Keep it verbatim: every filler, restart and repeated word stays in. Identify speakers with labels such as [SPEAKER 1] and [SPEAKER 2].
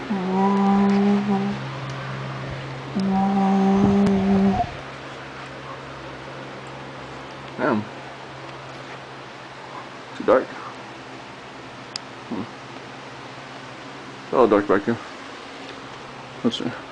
[SPEAKER 1] Damn. Too dark. Hmm. It's all dark back here. Let's see.